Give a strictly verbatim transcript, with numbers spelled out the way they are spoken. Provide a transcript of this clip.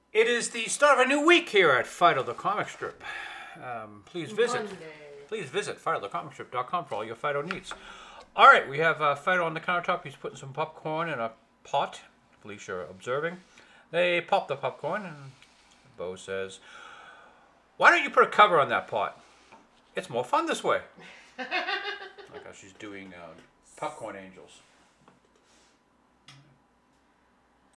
It is the start of a new week here at Phydeaux the Comicstrip. Um, please visit, Monday. please visit Phydeaux the Comicstrip dot com for all your Phydeaux needs. All right, we have uh, Phydeaux on the countertop. He's putting some popcorn in a pot. Felicia observing. They pop the popcorn, and Bo says, "Why don't you put a cover on that pot? It's more fun this way." Like how she's doing uh, popcorn angels.